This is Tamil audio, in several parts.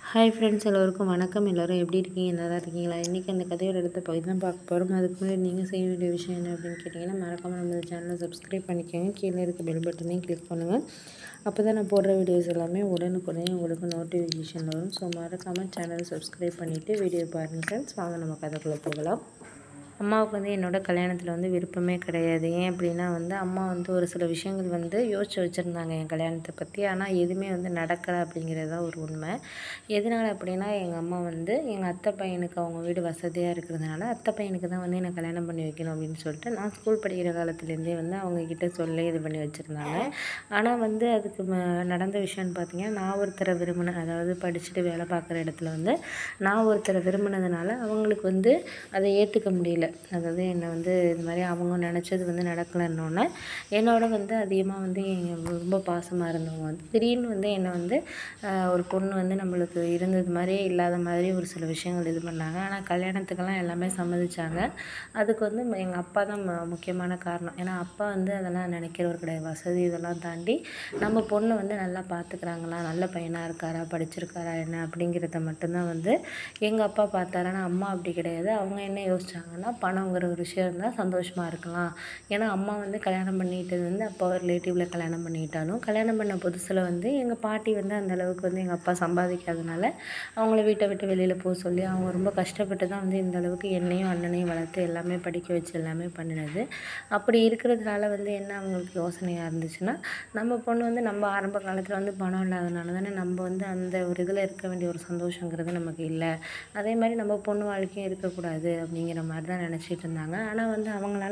ஹாய் ஃப்ரெண்ட்ஸ், எல்லோருக்கும் வணக்கம். எல்லோரும் எப்படி இருக்கீங்க? நல்லா இருக்கீங்களா? இன்றைக்கி அந்த கதையோட இடத்த பகுதி தான் பார்க்க போகிறோம். அதுக்கு முன்னாடி நீங்கள் செய்ய வேண்டிய விஷயம் என்ன அப்படின்னு கேட்டிங்கன்னா, மறக்காமல் நம்ம சேனலை சப்ஸ்கிரைப் பண்ணிக்கோங்க. கீழே இருக்க பெல் பட்டனையும் கிளிக் பண்ணுங்கள். அப்போ தான் நான் போடுற வீடியோஸ் எல்லாமே உடனுக்குடனே உங்களுக்கு நோட்டிஃபிகேஷன் வரும். ஸோ மறக்காமல் சேனலை சப்ஸ்கிரைப் பண்ணிவிட்டு வீடியோ பாருங்கள் ஃப்ரெண்ட்ஸ். வாங்க நம்ம கதைக்குள்ளே போகலாம். அம்மாவுக்கு என்னோட கல்யாணத்தில் விருப்பமே கிடையாது. ஏன் அப்படின்னா அம்மா ஒரு சில விஷயங்கள் யோசிச்சு வச்சுருந்தாங்க என் கல்யாணத்தை பற்றி. ஆனால் எதுவுமே நடக்கலை அப்படிங்கிறது தான் ஒரு உண்மை. எதனால் அப்படின்னா, எங்கள் அம்மா எங்கள் அத்தை பையனுக்கு அவங்க வீடு வசதியாக இருக்கிறதுனால அத்தை பையனுக்கு தான் என்னை கல்யாணம் பண்ணி வைக்கணும் அப்படின்னு சொல்லிட்டு நான் ஸ்கூல் படிக்கிற காலத்துலேருந்தே அவங்கக்கிட்ட சொல்லி இது பண்ணி வச்சுருந்தாங்க. ஆனால் அதுக்கு நடந்த விஷயம்னு பார்த்தீங்கன்னா, நான் ஒருத்தரை விரும்பினேன். அதாவது படிச்சுட்டு வேலை பார்க்குற இடத்துல நான் ஒருத்தரை விரும்பினதுனால அவங்களுக்கு அதை ஏற்றுக்க முடியல. அதாவது என்னை இது மாதிரி அவங்க நினச்சது நடக்கலைன்னொன்னே என்னோட அதிகமாக ரொம்ப பாசமாக இருந்தவங்க திடீர்னு என்னை ஒரு பொண்ணு நம்மளுக்கு இருந்தது மாதிரியே இல்லாத மாதிரி ஒரு சில விஷயங்கள் இது பண்ணாங்க. ஆனால் கல்யாணத்துக்கெல்லாம் எல்லாமே சம்மதிச்சாங்க. அதுக்கு எங்கள் அப்பா தான் முக்கியமான காரணம். ஏன்னா அப்பா அதெல்லாம் நினைக்கிறவர் கிடையாது. வசதி இதெல்லாம் தாண்டி நம்ம பொண்ணு நல்லா பார்த்துக்கிறாங்களா, நல்ல பையனாக இருக்காரா, படிச்சிருக்காரா என்ன அப்படிங்கிறத மட்டும்தான் எங்கள் அப்பா பார்த்தாரு. ஆனால் அம்மா அப்படி கிடையாது. அவங்க என்ன யோசிச்சாங்கன்னா, பணங்கிற ஒரு விஷயம் இருந்தால் சந்தோஷமாக இருக்கலாம். ஏன்னா அம்மா கல்யாணம் பண்ணிக்கிட்டது அப்பா ரிலேட்டிவில் கல்யாணம் பண்ணிக்கிட்டாலும் கல்யாணம் பண்ண புதுசில் எங்கள் பாட்டி அந்த அளவுக்கு எங்கள் அப்பா சம்பாதிக்காதனால அவங்கள வீட்டை விட்டு வெளியில் போக சொல்லி அவங்க ரொம்ப கஷ்டப்பட்டு தான் இந்த அளவுக்கு என்னையும் அண்ணனையும் வளர்த்து எல்லாமே படிக்க வச்சு எல்லாமே பண்ணினது. அப்படி இருக்கிறதுனால என்ன அவங்களுக்கு யோசனையாக இருந்துச்சுன்னா, நம்ம பொண்ணு நம்ம ஆரம்ப காலத்தில் பணம் இல்லாதனால தானே நம்ம அந்த ஒரு இதில் இருக்க வேண்டிய ஒரு சந்தோஷங்கிறது நமக்கு இல்லை. அதே மாதிரி நம்ம பொண்ணு வாழ்க்கையும் இருக்கக்கூடாது அப்படிங்கிற மாதிரி தான் நினச்சிட்டு இருந்தாங்க. ஆனால் அவங்களால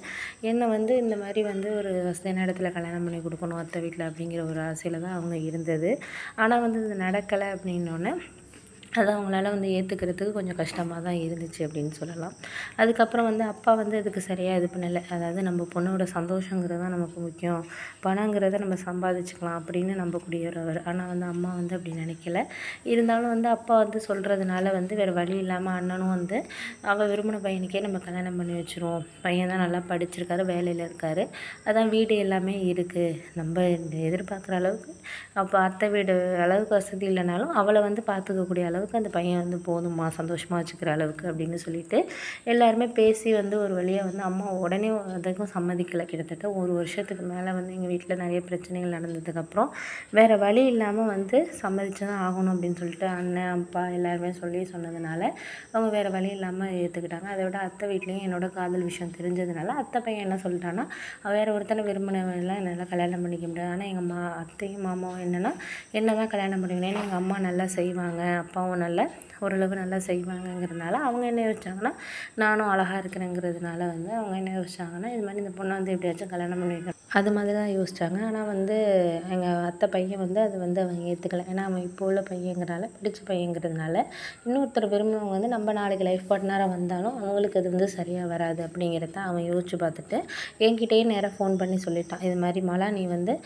என்னை இந்த மாதிரி ஒரு வசதியான இடத்துல கல்யாணம் பண்ணி கொடுக்கணும் அத்தை வீட்டில் அப்படிங்கிற ஒரு ஆசையில் தான் அவங்க இருந்தது. ஆனால் இது நடக்கலை அப்படின்னோடனே அதை அவங்களால ஏற்றுக்கிறதுக்கு கொஞ்சம் கஷ்டமாக தான் இருந்துச்சு அப்படின்னு சொல்லலாம். அதுக்கப்புறம் அப்பா அதுக்கு சரியாக இது பண்ணலை. அதாவது நம்ம பொண்ணோட சந்தோஷங்கிறது தான் நமக்கு முக்கியம், பணங்கிறத நம்ம சம்பாதிச்சுக்கலாம் அப்படின்னு நம்பக்கூடியவர். ஆனால் அம்மா அப்படி நினைக்கல. இருந்தாலும் அப்பா சொல்கிறதுனால வேறு வழி இல்லாமல் அண்ணனும் அவள் விரும்பின பையனுக்கே நம்ம கல்யாணம் பண்ணி வச்சுருவோம், பையன் தான் நல்லா படிச்சிருக்காரு, வேலையில் இருக்கார், அதான் வீடு எல்லாமே இருக்குது, நம்ம எதிர்பார்க்குற அளவுக்கு அப்போ அத்தை வீடு அளவுக்கு வசதி இல்லைனாலும் அவளை பார்த்துக்கக்கூடிய அளவுக்கு அந்த பையன் போதுமா, சந்தோஷமாக வச்சுக்கிற அளவுக்கு அப்படின்னு சொல்லிட்டு எல்லாருமே பேசி ஒரு வழியாக அம்மா உடனே அதுக்கும் சம்மதிக்கலை. கிட்டத்தட்ட ஒரு வருஷத்துக்கு மேலே எங்கள் வீட்டில் நிறைய பிரச்சனைகள் நடந்ததுக்கப்புறம் வேறு வழி இல்லாமல் சம்மதிச்சு தான் ஆகணும் அப்படின்னு சொல்லிட்டு அண்ணன் அப்பா எல்லாருமே சொன்னதுனால அவங்க வேறு வழி இல்லாமல் ஏற்றுக்கிட்டாங்க. அதை விட அத்தை வீட்லேயும் என்னோடய காதல் விஷயம் தெரிஞ்சதுனால அத்தை பையன் என்ன சொல்லிட்டான்னா, வேறு ஒருத்தனை விரும்பினவெல்லாம் என்னால் கல்யாணம் பண்ணிக்க முடியாது. ஆனால் எங்கள் அத்தையும் மாமாவும் என்னென்னா என்ன தான் கல்யாணம் பண்ணிக்கணும், ஏன்னா எங்கள் அம்மா நல்லா செய்வாங்க, அப்பாவும் நல்லா ஓரளவு நல்லா செய்வாங்கங்கிறதுனால அவங்க என்ன யோசிச்சாங்கன்னா, நானும் அழகாக இருக்கிறேங்கிறதுனால அவங்க என்ன யோசிச்சாங்கன்னா, இது மாதிரி இந்த பொண்ணை எப்படியாச்சும் கல்யாணம் பண்ணி வைக்கணும் அது மாதிரி தான் யோசித்தாங்க. ஆனால் எங்கள் அத்தை பையன் அது அவங்க ஏற்றுக்கலை. ஏன்னா அவன் இப்போ உள்ள பையங்கிறனால, படித்த பையங்கிறதுனால இன்னொருத்தர் விரும்பினவங்க நம்ம நாளைக்கு லைஃப் பார்ட்னராக வந்தாலும் அவங்களுக்கு அது சரியாக வராது அப்படிங்கிறத அவன் யோசித்து பார்த்துட்டு என்கிட்டயே நேராக ஃபோன் பண்ணி சொல்லிட்டான். இது மாதிரி மாலா, நீ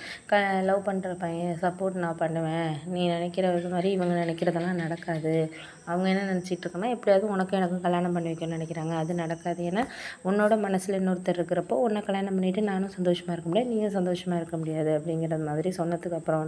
லவ் பண்ணுற பையன் சப்போர்ட் நான் பண்ணுவேன், நீ நினைக்கிற இது மாதிரி இவங்க நினைக்கிறதெல்லாம் நடக்காது. அவங்க என்ன நினச்சிட்டு இருக்காங்கன்னா, எப்படியாவது உனக்கும் எனக்கும் கல்யாணம் பண்ணி வைக்கணும்னு நினைக்கிறாங்க, அது நடக்காது. ஏன்னா உன்னோட மனசில் இன்னொருத்தர் இருக்கிறப்போ உன்னை கல்யாணம் பண்ணிவிட்டு நானும் சந்தோஷமாக இருக்க முடியாது, நீயும் சந்தோஷமாக இருக்க முடியாது அப்படிங்கிறது மாதிரி சொன்னதுக்கப்புறம்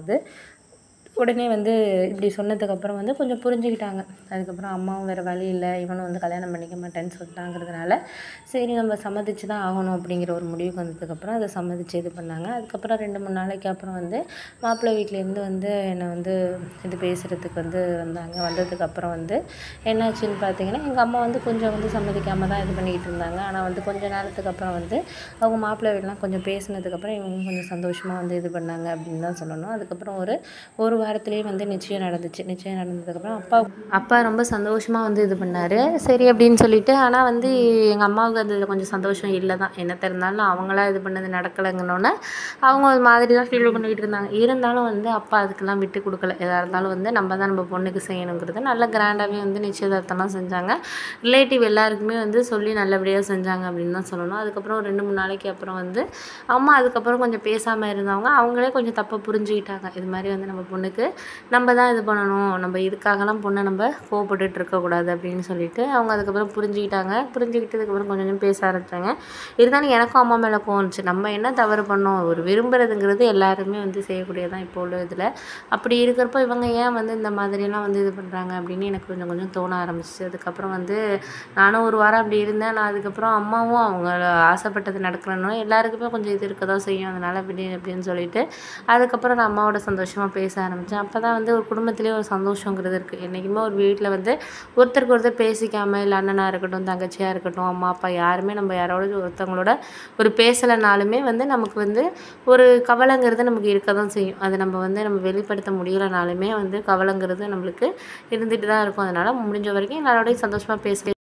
உடனே இப்படி சொன்னதுக்கப்புறம் கொஞ்சம் புரிஞ்சுக்கிட்டாங்க. அதுக்கப்புறம் அம்மாவும் வேறு வழி இல்லை, இவனும் கல்யாணம் பண்ணிக்க மாட்டேன்னு சொல்லிட்டாங்கிறதுனால சரி நம்ம சம்மதிச்சு தான் ஆகணும் அப்படிங்கிற ஒரு முடிவுக்கு வந்ததுக்கப்புறம் அதை சம்மதிச்சு இது பண்ணாங்க. அதுக்கப்புறம் 2-3 நாளைக்கு அப்புறம் மாப்பிள்ளை வீட்டிலேருந்து என்னை இது பேசுகிறதுக்கு வந்தாங்க. வந்ததுக்கப்புறம் என்னாச்சுன்னு பார்த்தீங்கன்னா, எங்கள் அம்மா கொஞ்சம் சம்மதிக்காமல் தான் இது பண்ணிக்கிட்டு இருந்தாங்க. ஆனால் கொஞ்ச நேரத்துக்கு அப்புறம் அவங்க மாப்பிள்ளை வீடெலாம் கொஞ்சம் பேசினதுக்கப்புறம் இவங்க கொஞ்சம் சந்தோஷமாக இது பண்ணாங்க அப்படின்னு தான் சொல்லணும். அதுக்கப்புறம் ஒரு வாரத்திலேயே நிச்சயம் நடந்துச்சு. நிச்சயம் நடந்ததுக்கப்புறம் அப்பா ரொம்ப சந்தோஷமாக இது பண்ணார். சரி அப்படின்னு சொல்லிட்டு, ஆனால் எங்கள் அம்மாவுக்கு அதில் கொஞ்சம் சந்தோஷம் இல்லை தான். என்னத்த இருந்தாலும் அவங்களா இது பண்ணது நடக்கலைங்கன்னொன்னே அவங்க ஒரு மாதிரி தான் ஃபீல் பண்ணிக்கிட்டு இருந்தாங்க. இருந்தாலும் அப்பா அதுக்கெல்லாம் விட்டு கொடுக்கல. எதாக இருந்தாலும் நம்ம தான் நம்ம பொண்ணுக்கு செய்யணுங்கிறது நல்ல கிராண்டாகவே நிச்சயதார்த்தம்லாம் செஞ்சாங்க. ரிலேட்டிவ் எல்லாருக்குமே சொல்லி நல்லபடியாக செஞ்சாங்க அப்படின்னு தான் சொல்லணும். அதுக்கப்புறம் 2-3 நாளைக்கு அப்புறம் அம்மா அதுக்கப்புறம் கொஞ்சம் பேசாமல் இருந்தவங்க அவங்களே கொஞ்சம் தப்பாக புரிஞ்சுக்கிட்டாங்க. இது மாதிரி நம்ம பொண்ணுக்கு அவங்களுக்கு நம்ம தான் இது பண்ணணும், நம்ம இதுக்காகலாம் பொண்ணை நம்ம கோவப்பட்டுட்டு இருக்கக்கூடாது அப்படின்னு சொல்லிட்டு அவங்க அதுக்கப்புறம் புரிஞ்சுக்கிட்டாங்க. புரிஞ்சுக்கிட்டதுக்கப்புறம் கொஞ்சம் கொஞ்சம் பேச ஆரம்பித்தாங்க. இருந்தாலும் எனக்கும் அம்மா மேலே கோவம் இருந்துச்சு. நம்ம என்ன தவறு பண்ணோம், ஒரு விரும்புறதுங்கிறது எல்லாருமே வந்து செய்யக்கூடியதான் இப்போ உள்ள இதில். அப்படி இருக்கிறப்போ இவங்க ஏன் வந்து இந்த மாதிரியெல்லாம் வந்து இது பண்ணுறாங்க அப்படின்னு எனக்கு கொஞ்சம் கொஞ்சம் தோண ஆரம்பிச்சிச்சு. அதுக்கப்புறம் வந்து நானும் ஒரு வாரம் அப்படி இருந்தேன். நான் அதுக்கப்புறம் அம்மாவும் அவங்க ஆசைப்பட்டது நடக்கணும்னா எல்லாருக்குமே கொஞ்சம் இது இருக்க தான் செய்யும், அதனால் அப்படி அப்படின்னு சொல்லிட்டு அதுக்கப்புறம் நான் அம்மாவோட சந்தோஷமாக பேச ஆரம்பித்தேன். அப்போ தான் வந்து ஒரு குடும்பத்திலே ஒரு சந்தோஷங்கிறது இருக்குது. என்றைக்குமே ஒரு வீட்டில் வந்து ஒருத்தருக்கு ஒருத்தர் பேசிக்காமல், இல்லை அண்ணனாக இருக்கட்டும், தங்கச்சியாக இருக்கட்டும், அம்மா அப்பா யாருமே நம்ம யாரோட ஒருத்தவங்களோட ஒரு பேசலைனாலுமே வந்து நமக்கு வந்து ஒரு கவலைங்கிறது நமக்கு இருக்க தான் செய்யும். அது நம்ம வந்து நம்ம வெளிப்படுத்த முடியலைனாலுமே வந்து கவலைங்கிறது நம்மளுக்கு இருந்துட்டு தான் இருக்கும். அதனால் முடிஞ்ச வரைக்கும் எல்லாரோடையும் சந்தோஷமாக பேச